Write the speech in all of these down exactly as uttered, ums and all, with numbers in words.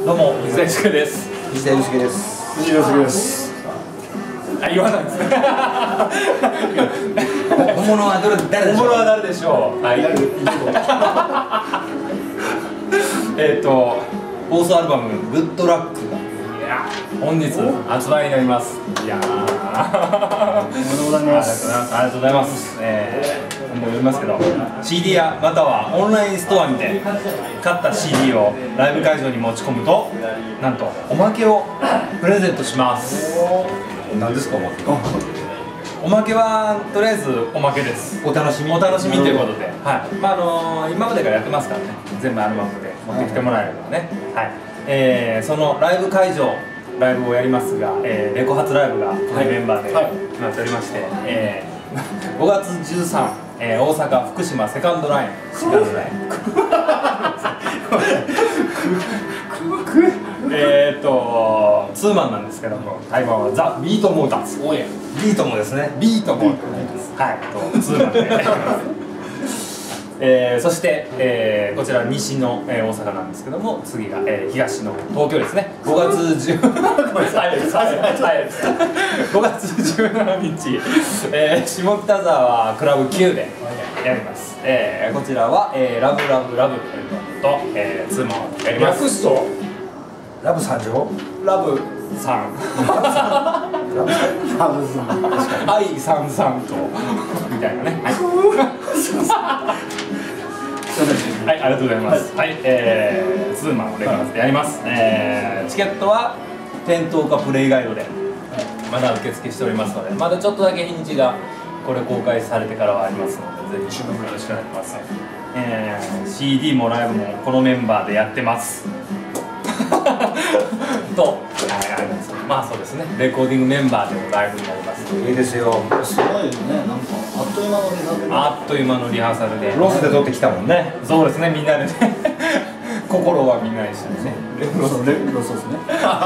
どうも、水田祐介です。 水田祐介です。 藤田祐介です。 あ、言わないですね。 本物はどれ、誰でしょう。 本物は誰でしょう。はい。えっと、 フォースアルバムグッドラックが、 いや、本日発売になります。いやー。 おめでとうございます。 ありがとうございます。えー、もう読みますけど、シーディー やまたはオンラインストアにて買った シーディー をライブ会場に持ち込むと、なんとおまけをプレゼントします。 何ですか、おまけ。 おまけはとりあえずおまけです。 お楽しみ。 お楽しみということで、はい。まああのー、今までからやってますからね。全部アルバムで持ってきてもらえればね。はい。えー、そのライブ会場、ライブをやりますが、えー、レコ発ライブがこのメンバーで決まっておりまして、はい、えー、ごがつじゅうさん、えー、大阪福島セカンドラインセカンドラインえっとツーマンなんですけども、台湾はザ・ビートモーターズ、おやビートもですね。 ビートモーターズ、はい、とツーマンでえー、そして、えー、こちら西の、えー、大阪なんですけども、次が、えー、東の東京ですね。ごがつじゅうごがつじゅうしちにち、えー、下北沢クラブきゅうでやります。えー、こちらは、えー、ラブラブラブというのと、えー、ツーマンをやります。 略すとラブ三条。 ラブさんラブさん。 愛さんさんとみたいなね。はいはい、ありがとうございます。はい、はい、えー、ツーマンをレコ発でやります。えー、チケットは店頭かプレイガイドでまだ受付しておりますので、まだちょっとだけ日にちがこれ公開されてからはありますので、ぜひ注目よろしくお願いします。えー、シーディー もライブもこのメンバーでやってます。と、はい、あります。まあそうですね、レコーディングメンバーでもライブになります。 いいですよ。 すごいよね。なんかあっという間のリハーサル。 あっという間のリハーサルで。 ロスで撮ってきたもんね。 そうですね、みんなでね。心はみんな一緒ですね。 ロス、ロスですね。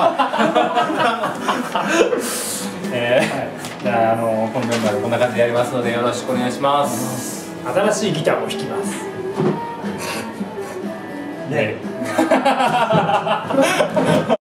えー、じゃあ、あのこのメンバーでこんな感じでやりますので、よろしくお願いします。 新しいギターを弾きます。 ね。